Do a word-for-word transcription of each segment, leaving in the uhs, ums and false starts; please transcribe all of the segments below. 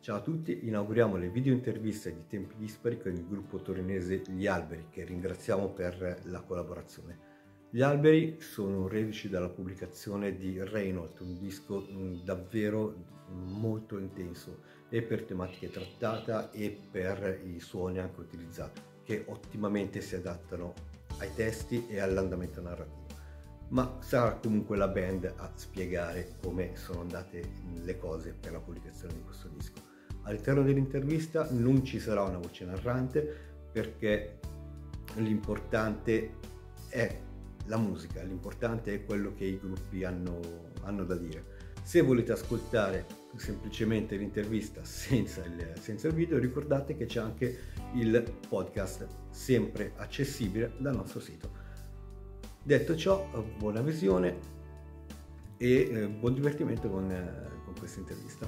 Ciao a tutti, inauguriamo le video interviste di Tempi Dispari con il gruppo torinese Gli Alberi, che ringraziamo per la collaborazione. Gli Alberi sono reduci dalla pubblicazione di Reynolds, un disco davvero molto intenso e per tematiche trattate e per i suoni anche utilizzati, che ottimamente si adattano ai testi e all'andamento narrativo. Ma sarà comunque la band a spiegare come sono andate le cose per la pubblicazione di questo disco. All'interno dell'intervista non ci sarà una voce narrante perché l'importante è la musica, l'importante è quello che i gruppi hanno, hanno da dire. Se volete ascoltare semplicemente l'intervista senza il, senza il video, ricordate che c'è anche il podcast sempre accessibile dal nostro sito. Detto ciò, buona visione e eh, buon divertimento con, eh, con questa intervista.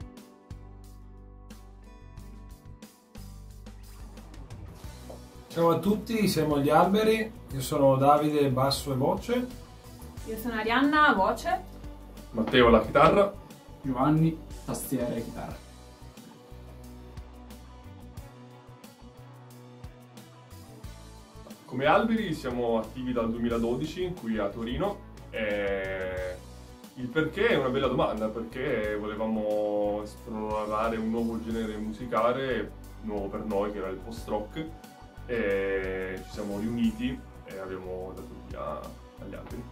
Ciao a tutti, siamo Gli Alberi, io sono Davide, basso e voce. Io sono Arianna, voce. Matteo, la chitarra. Giovanni, tastiere e chitarra. Come Alberi siamo attivi dal duemiladodici qui a Torino e il perché è una bella domanda, perché volevamo esplorare un nuovo genere musicale, nuovo per noi, che era il post-rock, e ci siamo riuniti e abbiamo dato via agli alberi.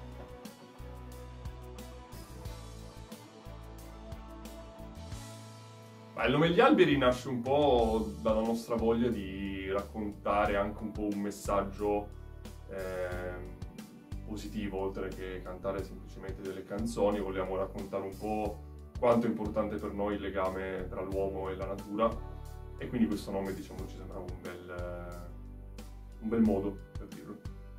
Ma il nome Gli Alberi nasce un po' dalla nostra voglia di raccontare anche un po' un messaggio eh, positivo, oltre che cantare semplicemente delle canzoni. Vogliamo raccontare un po' quanto è importante per noi il legame tra l'uomo e la natura, e quindi questo nome, diciamo, ci sembrava un bel, un bel modo per dirlo.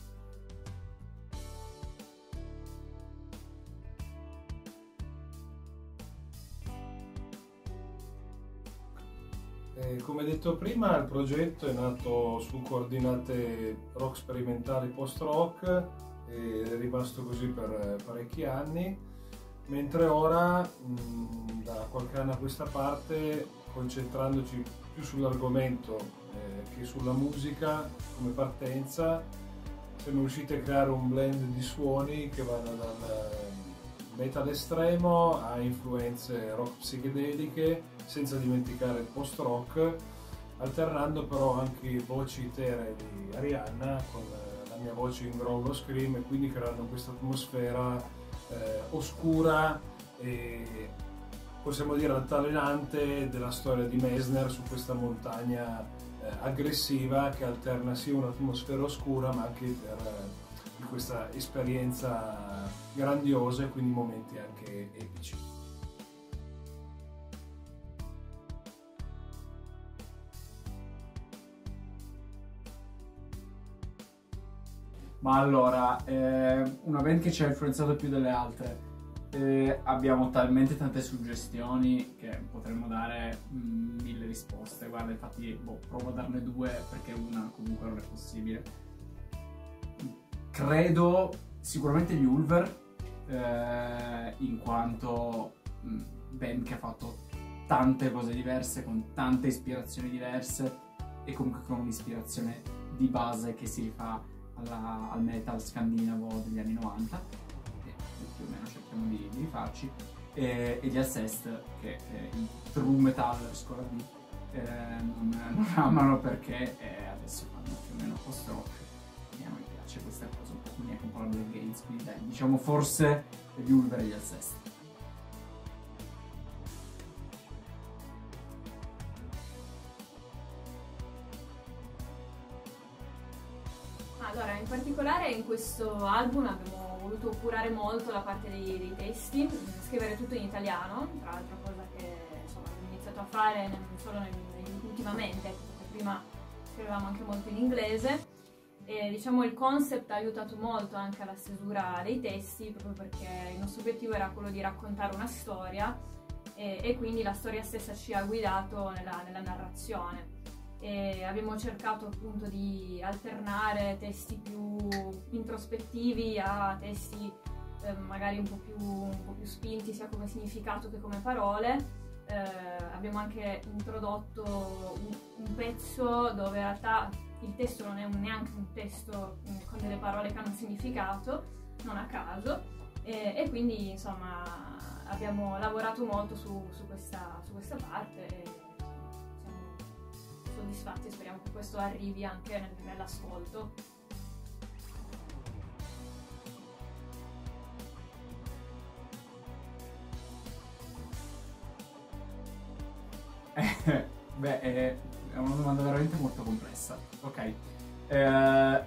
Eh, come detto prima, il progetto è nato su coordinate rock sperimentali post-rock ed è rimasto così per parecchi anni, mentre ora, mh, da qualche anno a questa parte, concentrandoci più sull'argomento eh, che sulla musica come partenza, siamo riusciti a creare un blend di suoni che vanno dal metal estremo a influenze rock psichedeliche, senza dimenticare il post-rock, alternando però anche voci eteree di Arianna con la mia voce in growl scream, e quindi creando questa atmosfera eh, oscura e, possiamo dire, altalenante della storia di Messner su questa montagna eh, aggressiva che alterna sia un'atmosfera oscura ma anche per eh, questa esperienza grandiosa e quindi momenti anche epici. Ma allora, eh, una band che ci ha influenzato più delle altre. Eh, abbiamo talmente tante suggestioni che potremmo dare mm, mille risposte. Guarda, infatti, boh, provo a darne due perché una comunque non è possibile. Credo sicuramente gli Ulver, eh, in quanto mh, band che ha fatto tante cose diverse, con tante ispirazioni diverse e comunque con un'ispirazione di base che si rifà alla, al metal scandinavo degli anni novanta, e più o meno cerchiamo di, di rifarci, e, e gli Alcest, che eh, il true metal scuola B eh, non, non amano perché eh, adesso fanno più o meno post-rock. A noi piace questa cosa un po', quindi anche un po' la Black Gates, quindi dai, diciamo forse gli Ulver e gli Alcest. Allora, in particolare in questo album abbiamo voluto curare molto la parte dei, dei testi, scrivere tutto in italiano, tra l'altro cosa che insomma abbiamo iniziato a fare non solo nel, ultimamente, perché prima scrivevamo anche molto in inglese. E, diciamo, il concept ha aiutato molto anche alla stesura dei testi, proprio perché il nostro obiettivo era quello di raccontare una storia e, e quindi la storia stessa ci ha guidato nella, nella narrazione. E abbiamo cercato appunto di alternare testi più introspettivi a testi eh, magari un po' più, un po' più spinti sia come significato che come parole, eh, abbiamo anche introdotto un, un pezzo dove in realtà il testo non è un, neanche un testo con delle parole che hanno un significato, non a caso, e, e quindi insomma abbiamo lavorato molto su, su, questa, su questa parte e siamo soddisfatti e speriamo che questo arrivi anche nel, nell'ascolto. Eh, beh, è una domanda veramente molto complessa. Ok. Eh,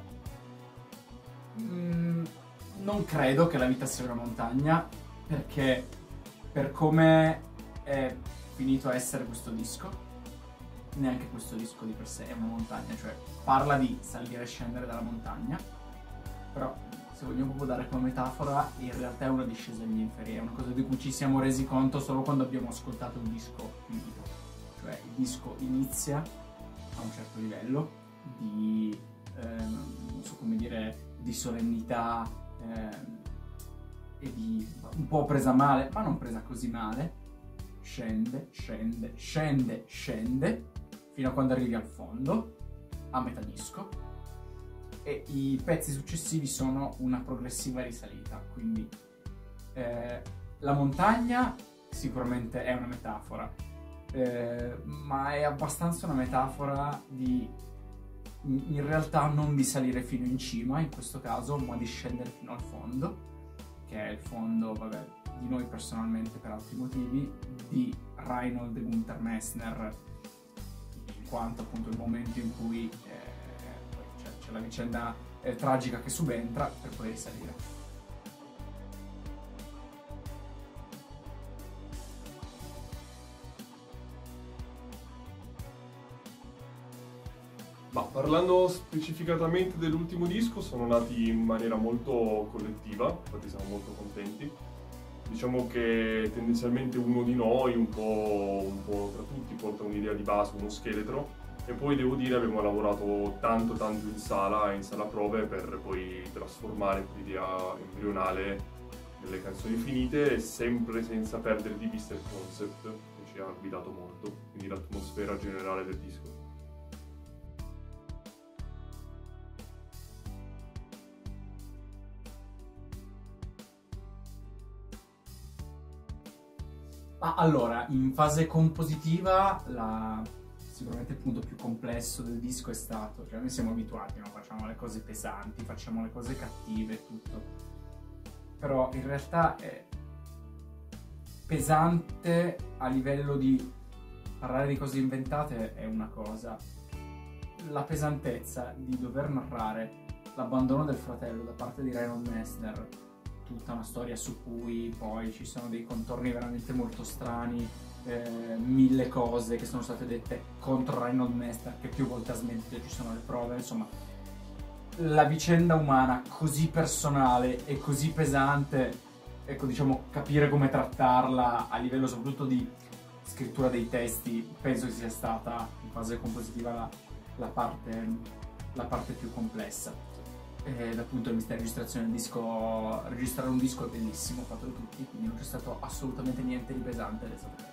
mm, non credo che la vita sia una montagna, perché per come è finito a essere questo disco, neanche questo disco di per sé è una montagna, cioè parla di salire e scendere dalla montagna, però se vogliamo proprio dare come metafora, in realtà è una discesa agli inferi, è una cosa di cui ci siamo resi conto solo quando abbiamo ascoltato il disco finito. Cioè il disco inizia a un certo livello di, ehm, non so come dire, di solennità ehm, e di un po' presa male, ma non presa così male, scende, scende, scende, scende, fino a quando arrivi al fondo, a metà disco, e i pezzi successivi sono una progressiva risalita, quindi eh, la montagna sicuramente è una metafora, eh, ma è abbastanza una metafora di, in realtà, non di salire fino in cima in questo caso, ma di scendere fino al fondo, che è il fondo, vabbè, di noi personalmente per altri motivi, di Reinhold e Günther Messner, in quanto appunto il momento in cui eh, c'è, c'è la vicenda eh, tragica che subentra per poi risalire. Ma parlando specificatamente dell'ultimo disco, sono nati in maniera molto collettiva, infatti siamo molto contenti. Diciamo che tendenzialmente uno di noi, un po', un po' tra tutti, porta un'idea di base, uno scheletro, e poi devo dire abbiamo lavorato tanto tanto in sala, in sala prove, per poi trasformare quell'idea embrionale nelle canzoni finite, sempre senza perdere di vista il concept, che ci ha guidato molto, quindi l'atmosfera generale del disco. Ah, allora, in fase compositiva, la... sicuramente il punto più complesso del disco è stato, cioè noi siamo abituati, no? Facciamo le cose pesanti, facciamo le cose cattive, tutto. Però in realtà è pesante a livello di parlare di cose inventate è una cosa. La pesantezza di dover narrare l'abbandono del fratello da parte di Reinhold Messner, tutta una storia su cui poi ci sono dei contorni veramente molto strani, eh, mille cose che sono state dette contro Reinhold Messner che più volte ha smentito, ci sono le prove, insomma la vicenda umana così personale e così pesante, ecco, diciamo, capire come trattarla a livello soprattutto di scrittura dei testi penso che sia stata in fase compositiva la, la, parte, la parte più complessa. E dal punto di vista della registrazione del disco, registrare un disco è bellissimo, fatto da tutti, quindi non c'è stato assolutamente niente di pesante, ed è stato bello.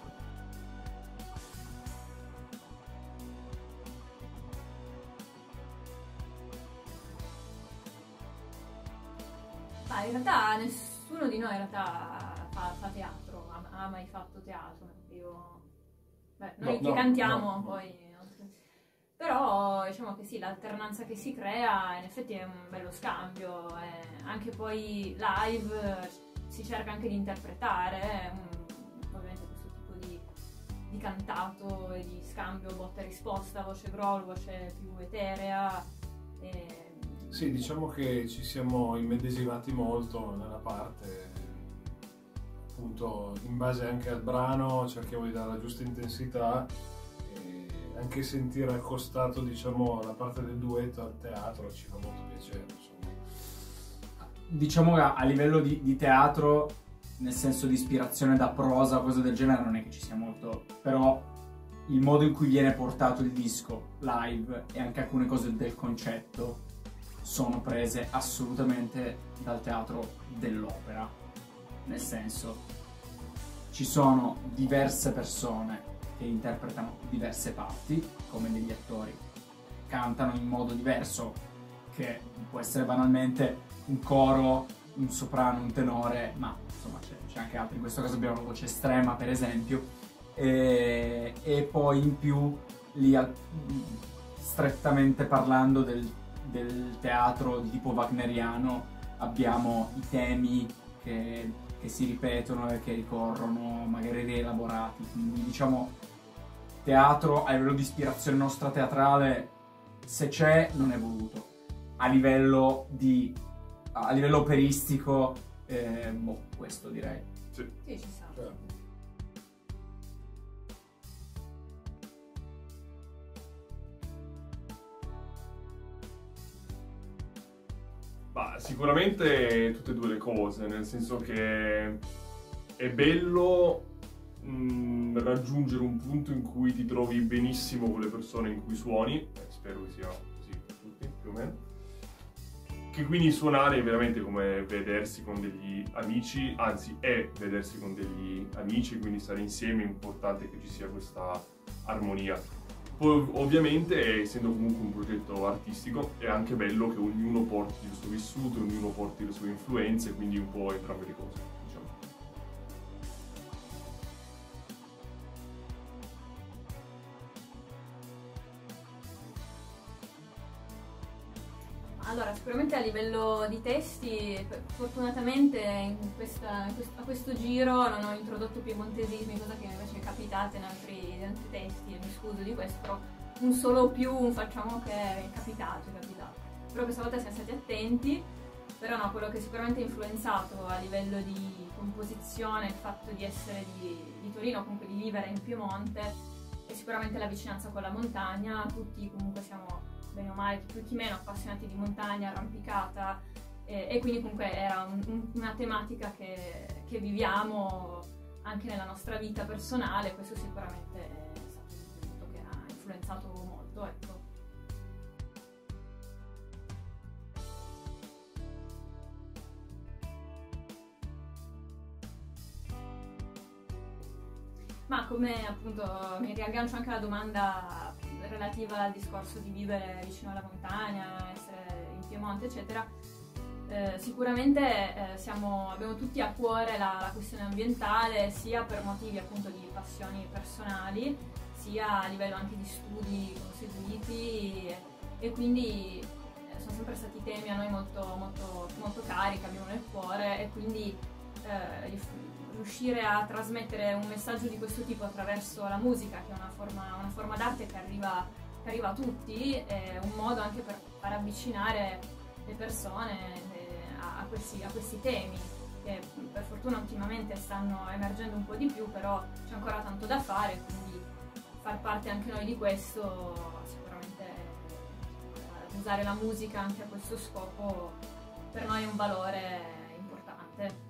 Ma in realtà nessuno di noi in realtà fa, fa teatro, ha, ha mai fatto teatro. Io, beh, noi no, che no, cantiamo no. poi... Però diciamo che sì, l'alternanza che si crea in effetti è un bello scambio, eh, anche poi live si cerca anche di interpretare, eh, un, ovviamente questo tipo di, di cantato e di scambio botta e risposta, voce growl, voce più eterea. E... Sì, diciamo che ci siamo immedesimati molto nella parte, appunto in base anche al brano cerchiamo di dare la giusta intensità. Anche sentire accostato, diciamo, la parte del duetto al teatro ci fa molto piacere, insomma. Diciamo che a livello di, di teatro, nel senso di ispirazione da prosa, cose del genere, non è che ci sia molto, però il modo in cui viene portato il disco live e anche alcune cose del concetto sono prese assolutamente dal teatro dell'opera, nel senso ci sono diverse persone che interpretano diverse parti, come degli attori cantano in modo diverso, che può essere banalmente un coro, un soprano, un tenore, ma insomma c'è anche altro. In questo caso abbiamo una voce estrema, per esempio, e, e poi in più lì al, strettamente parlando del, del teatro di tipo wagneriano abbiamo i temi che, che si ripetono e che ricorrono, magari rielaborati, quindi diciamo teatro a livello di ispirazione nostra teatrale, se c'è, non è voluto. A livello di a livello operistico, eh, boh, questo direi. Sì, sì, ci sta. Certo. Ma sicuramente tutte e due le cose, nel senso che è bello mh, raggiungere un punto in cui ti trovi benissimo con le persone in cui suoni, eh, spero che sia così per tutti più o meno, che quindi suonare è veramente come vedersi con degli amici, anzi è vedersi con degli amici, quindi stare insieme è importante che ci sia questa armonia. Poi ovviamente, essendo comunque un progetto artistico, è anche bello che ognuno porti il suo vissuto, ognuno porti le sue influenze, quindi un po' entrambe le cose, diciamo. Allora, sicuramente a livello di testi, fortunatamente in questa, in questo, a questo giro non ho introdotto piemontesismi, cosa che invece è capitata in altri, in altri testi, e mi scuso di questo, però un solo più un facciamo che è capitato, è capitato. Però questa volta siamo stati attenti, però no, quello che sicuramente ha influenzato a livello di composizione, il fatto di essere di, di Torino, comunque di vivere in Piemonte, è sicuramente la vicinanza con la montagna. Tutti comunque siamo bene o male, più chi meno appassionati di montagna, arrampicata, eh, e quindi comunque era un, un, una tematica che, che viviamo anche nella nostra vita personale. Questo sicuramente è stato un punto che ha influenzato molto, ecco. Ma come appunto mi riaggancio anche alla domanda relativa al discorso di vivere vicino alla montagna, essere in Piemonte, eccetera, eh, sicuramente eh, siamo, abbiamo tutti a cuore la, la questione ambientale, sia per motivi appunto di passioni personali, sia a livello anche di studi conseguiti, e, e quindi eh, sono sempre stati temi a noi molto, molto, molto cari, che abbiamo nel cuore, e quindi eh, riuscire a trasmettere un messaggio di questo tipo attraverso la musica, che è una forma, una forma d'arte che arriva, che arriva a tutti, è un modo anche per far avvicinare le persone a, a, questi, a questi temi, che per fortuna ultimamente stanno emergendo un po' di più, però c'è ancora tanto da fare, quindi far parte anche noi di questo, sicuramente eh, usare la musica anche a questo scopo per noi è un valore importante.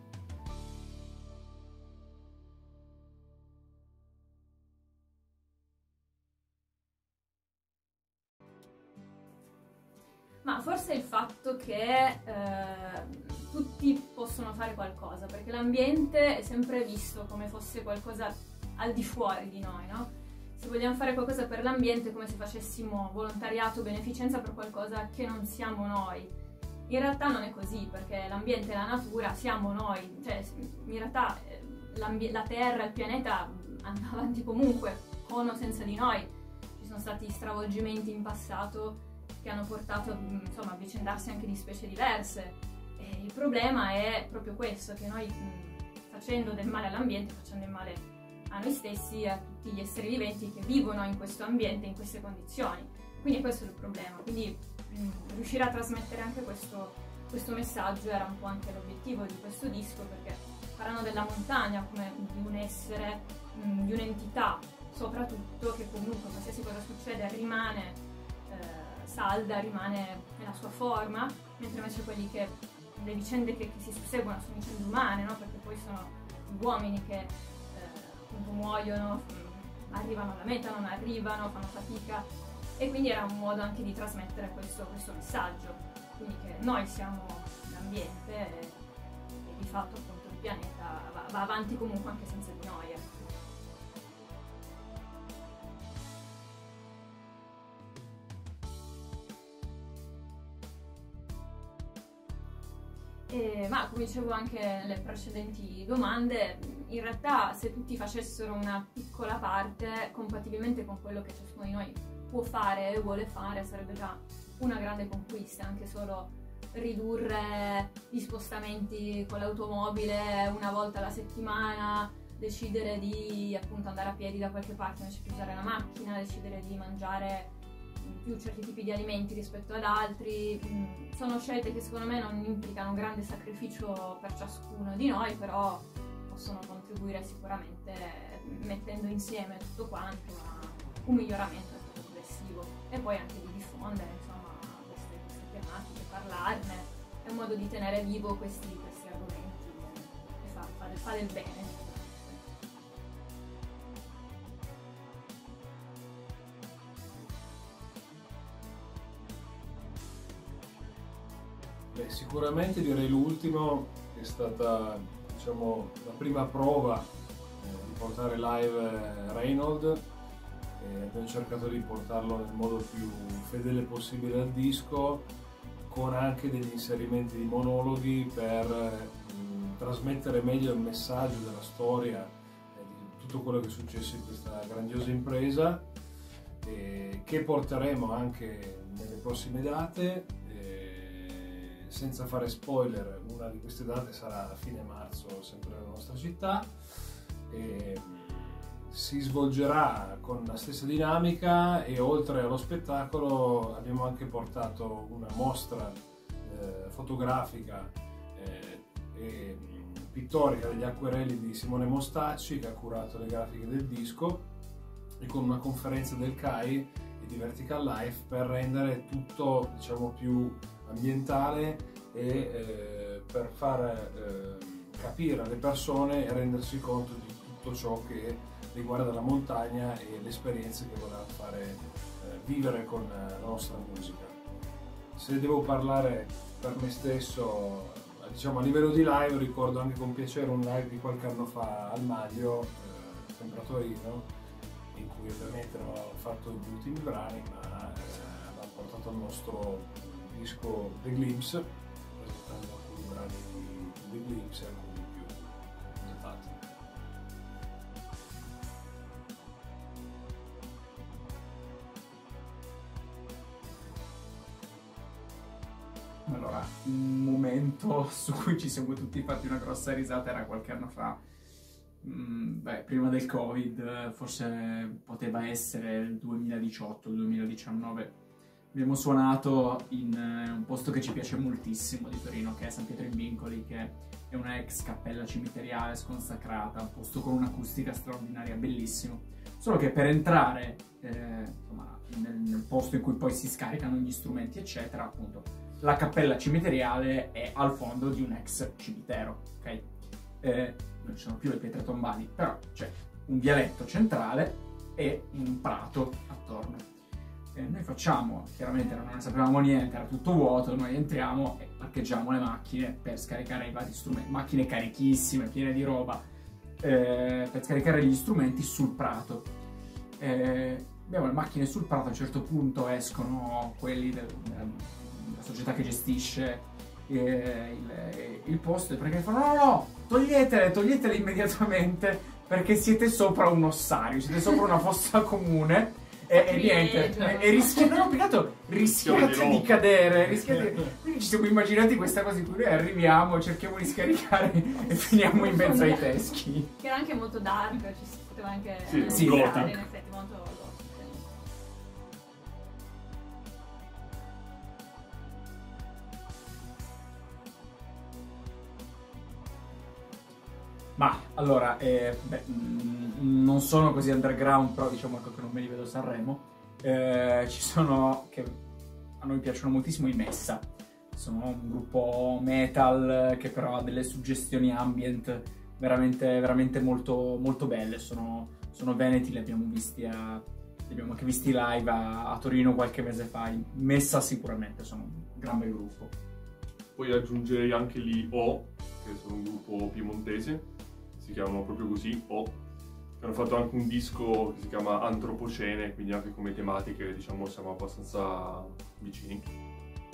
Ma forse il fatto che eh, tutti possono fare qualcosa, perché l'ambiente è sempre visto come fosse qualcosa al di fuori di noi, no? Se vogliamo fare qualcosa per l'ambiente è come se facessimo volontariato, beneficenza per qualcosa che non siamo noi. In realtà non è così, perché l'ambiente e la natura siamo noi, cioè in realtà la Terra, il pianeta andava avanti comunque, con o senza di noi. Ci sono stati stravolgimenti in passato che hanno portato insomma a avvicendarsi anche di specie diverse, e il problema è proprio questo, che noi mh, facendo del male all'ambiente facciamo del male a noi stessi e a tutti gli esseri viventi che vivono in questo ambiente, in queste condizioni. Quindi questo è il problema, quindi mh, riuscire a trasmettere anche questo, questo messaggio era un po' anche l'obiettivo di questo disco, perché parlano della montagna come di un essere, mh, di un'entità soprattutto, che comunque qualsiasi cosa succede rimane salda, rimane nella sua forma, mentre invece quelli che, le vicende che, che si susseguono sono vicende umane, no? Perché poi sono gli uomini che eh, appunto muoiono, arrivano alla meta, non arrivano, fanno fatica, e quindi era un modo anche di trasmettere questo, questo messaggio, quindi che noi siamo l'ambiente e, e di fatto appunto il pianeta va, va avanti comunque anche senza di noi. Ecco. E, ma come dicevo anche nelle precedenti domande, in realtà se tutti facessero una piccola parte compatibilmente con quello che ciascuno di noi può fare e vuole fare, sarebbe già una grande conquista, anche solo ridurre gli spostamenti con l'automobile una volta alla settimana, decidere di appunto andare a piedi da qualche parte invece di usare la macchina, decidere di mangiare più certi tipi di alimenti rispetto ad altri. Sono scelte che secondo me non implicano un grande sacrificio per ciascuno di noi, però possono contribuire sicuramente mettendo insieme tutto quanto a un miglioramento progressivo, e poi anche di diffondere insomma queste, queste tematiche, parlarne, è un modo di tenere vivo questi, questi argomenti e fa, fa, del, fa del bene. Beh, sicuramente direi l'ultimo è stata, diciamo, la prima prova eh, di portare live Reinhold. Eh, abbiamo cercato di portarlo nel modo più fedele possibile al disco, con anche degli inserimenti di monologhi per mh, trasmettere meglio il messaggio della storia e di tutto quello che è successo in questa grandiosa impresa, eh, che porteremo anche nelle prossime date. Senza fare spoiler, una di queste date sarà a fine marzo, sempre nella nostra città, e si svolgerà con la stessa dinamica, e oltre allo spettacolo abbiamo anche portato una mostra eh, fotografica eh, e pittorica degli acquerelli di Simone Mostacci, che ha curato le grafiche del disco, e con una conferenza del C A I e di Vertical Life per rendere tutto, diciamo, più ambientale e eh, per far eh, capire alle persone e rendersi conto di tutto ciò che riguarda la montagna e le esperienze che voleva fare eh, vivere con la nostra musica. Se devo parlare per me stesso, diciamo a livello di live, ricordo anche con piacere un live di qualche anno fa al Maglio, eh, sempre a Torino, in cui ovviamente non avevamo fatto gli ultimi brani, ma eh, abbiamo portato il nostro disco The Glimpse, presentando alcuni brani di The Glimpse e alcuni più notati. Allora, un momento su cui ci siamo tutti fatti una grossa risata era qualche anno fa. Mm, beh, prima del Covid, forse poteva essere il duemiladiciotto, il duemiladiciannove. Abbiamo suonato in uh, un posto che ci piace moltissimo di Torino, che è San Pietro in Vincoli, che è una ex cappella cimiteriale sconsacrata, un posto con un'acustica straordinaria, bellissimo. Solo che per entrare eh, insomma, nel, nel posto in cui poi si scaricano gli strumenti, eccetera, appunto, la cappella cimiteriale è al fondo di un ex cimitero, ok? Eh, non ci sono più le pietre tombali, però c'è un vialetto centrale e un prato attorno. E noi facciamo, chiaramente non ne sapevamo niente, era tutto vuoto, noi entriamo e parcheggiamo le macchine per scaricare i vari strumenti, macchine carichissime, piene di roba, eh, per scaricare gli strumenti sul prato. Eh, abbiamo le macchine sul prato, a un certo punto escono quelli del, della società che gestisce eh, il, il posto, perché fanno no no no, toglietele, toglietele immediatamente perché siete sopra un ossario, siete sopra una fossa comune. E, e niente, e, e rischiate, no, no, rischiate di cadere, rischiate, quindi ci siamo immaginati questa cosa in cui noi arriviamo, cerchiamo di scaricare e finiamo in mezzo ai teschi. Che era anche molto dark, ci si poteva anche sì, sì, in gothic. effetti molto gothic. Ma allora, eh, beh, mh, non sono così underground, però diciamo che non me li vedo a Sanremo. Eh, ci sono, che a noi piacciono moltissimo, i Messa. Sono un gruppo metal che però ha delle suggestioni ambient veramente, veramente molto, molto belle. Sono, sono veneti, li abbiamo visti a, li abbiamo anche visti live a, a Torino qualche mese fa. I Messa sicuramente sono un gran bel gruppo. Poi aggiungerei anche gli O, che sono un gruppo piemontese, si chiamano proprio così, o che hanno fatto anche un disco che si chiama Antropocene, quindi anche come tematiche diciamo siamo abbastanza vicini.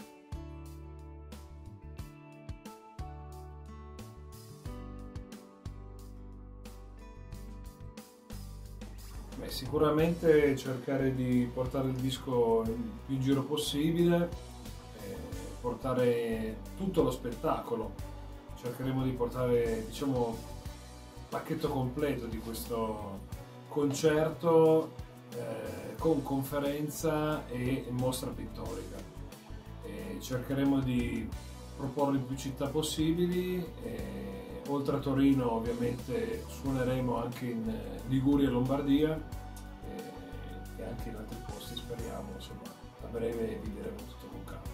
Beh, sicuramente cercare di portare il disco il più in giro possibile, eh, portare tutto lo spettacolo. Cercheremo di portare, diciamo, il pacchetto completo di questo concerto eh, con conferenza e mostra pittorica. E cercheremo di proporre in più città possibili. E, oltre a Torino ovviamente suoneremo anche in Liguria e Lombardia e, e anche in altri posti, speriamo, insomma, a breve vi diremo tutto con calma.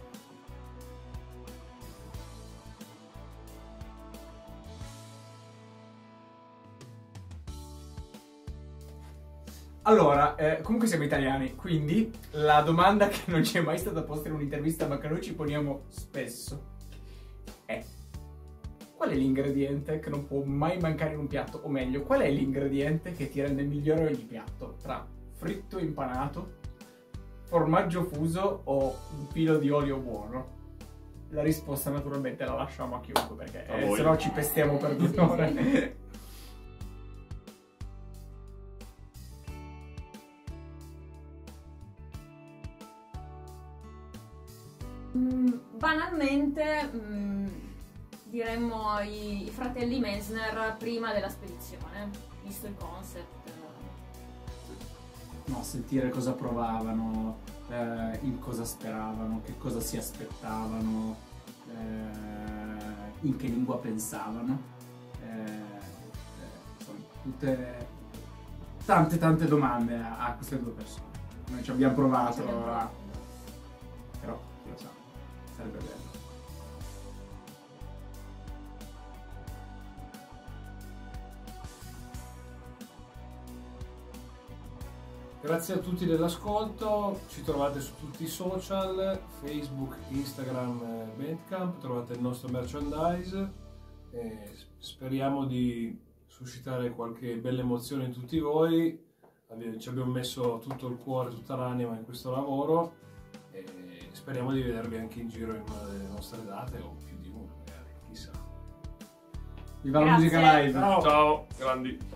Allora, eh, comunque siamo italiani, quindi la domanda che non ci è mai stata posta in un'intervista ma che noi ci poniamo spesso è: qual è l'ingrediente che non può mai mancare in un piatto? O meglio, qual è l'ingrediente che ti rende migliore ogni piatto? Tra fritto impanato, formaggio fuso o un filo di olio buono? La risposta naturalmente la lasciamo a chiunque, perché eh, se no ci pestiamo per due sì, ore. sì. Mm, banalmente mm, diremmo i, i fratelli Messner prima della spedizione, visto il concept. No, sentire cosa provavano, eh, in cosa speravano, che cosa si aspettavano, eh, in che lingua pensavano, eh, eh, insomma, tutte tante tante domande a, a queste due persone. Noi ci abbiamo provato, Ci abbiamo provato. però chi lo sa, sarebbe bello. Grazie a tutti dell'ascolto, ci trovate su tutti i social, Facebook, Instagram, Bandcamp, trovate il nostro merchandise e speriamo di suscitare qualche bella emozione in tutti voi. Ci abbiamo messo tutto il cuore, tutta l'anima in questo lavoro e speriamo di vedervi anche in giro in una delle nostre date o più di una magari, chissà. Viva la Grazie. musica live! Ciao! Ciao, grandi!